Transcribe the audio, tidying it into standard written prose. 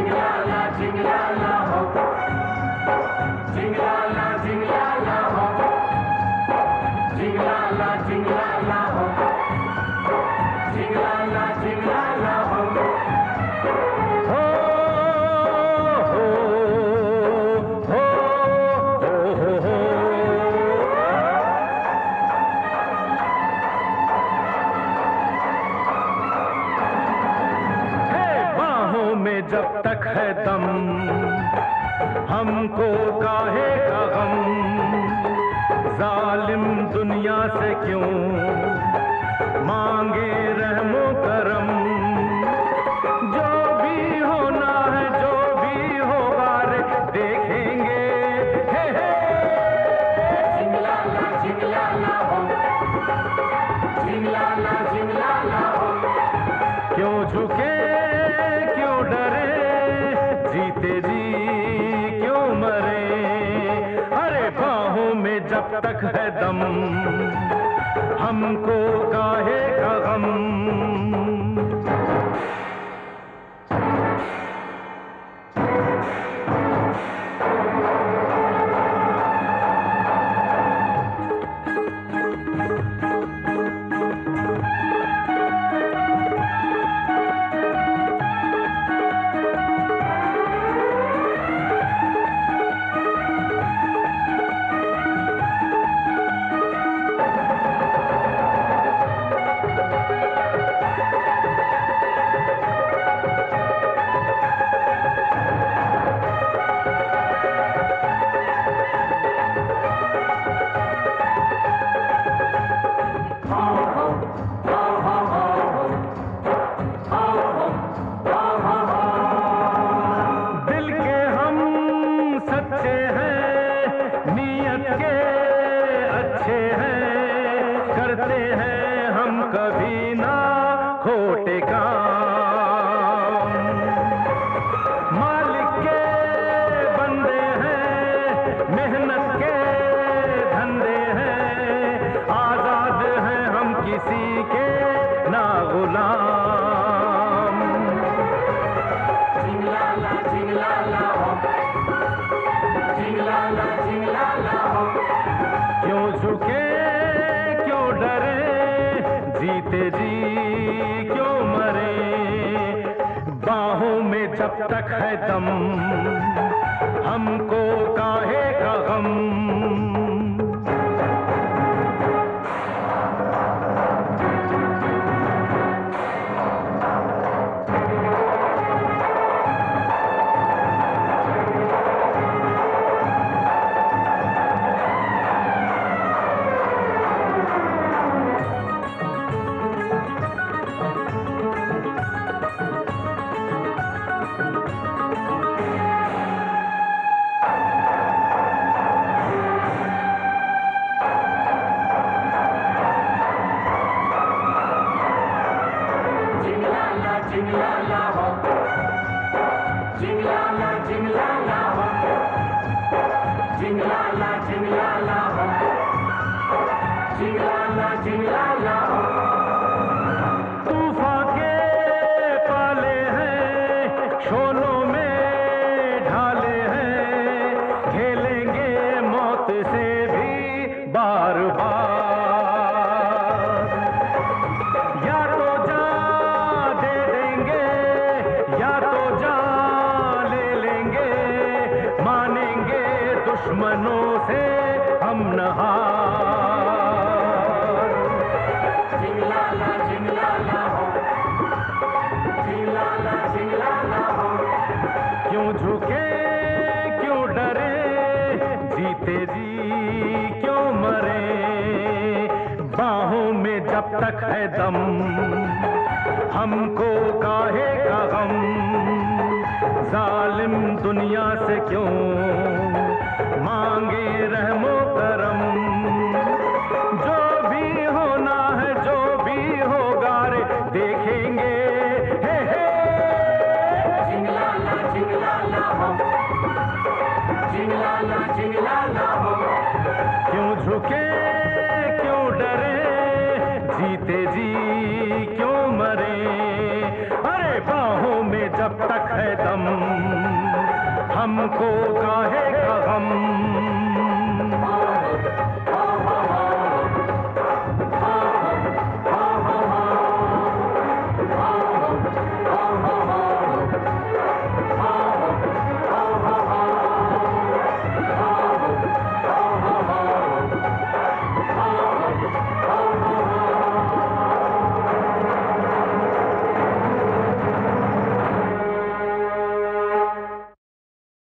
जिंगलाला जिंगलाला हो, जिंगलाला जिंगलाला हो, जिंगलाला जिंगलाला हो, जिंगलाला जिंगलाला हो। जब तक है दम हमको काहे का गम, जालिम दुनिया से क्यों मांगे रहमो करम। जो भी होना है जो भी होगा रे देखेंगे। हे हे जिंगलाला जिंगलाला हो, जिंगलाला जिंगलाला हो। क्यों झुके क्यों डरे जीते जी क्यों मरे। अरे बाहों में जब तक है दम हमको काहे का गम। करते हैं हम कभी ना खोटे काम। मालिक के बंदे हैं मेहनत के धंधे हैं, आजाद हैं हम किसी के ना गुलाम। जिंगलाला जिंगलाला हो, जिंगलाला जिंगलाला हो। क्यों झुके क्यों डरे जीते जी क्यों मरे। बाहों में जब तक है दम हमको काहे का गम। जिंगलाला हो, जिंगलाला जिंगलाला हो, जिंगलाला जिंगलाला हो, जिंगलाला जिंगलाला हो। तूफान के पाले हैं शोलों में ढाले हैं, खेलेंगे मौत से भी बार बार। दुश्मनों से हम नहार। जिंगलाला जिंगलाला हो, जिंगलाला जिंगलाला हो। क्यों झुके क्यों डरे जीते जी क्यों मरे। बाहों में जब तक है दम हमको काहे का गम। जालिम दुनिया से क्यों मांगे रहमो करम। जो भी होना है जो भी होगा रे देखेंगे। हे हे जिंगलाला जिंगलाला हो, जिंगलाला जिंगलाला हो। क्यों झुके क्यों डरे जीते जी क्यों मरे। अरे बाहों में जब तक है दम हमको काहे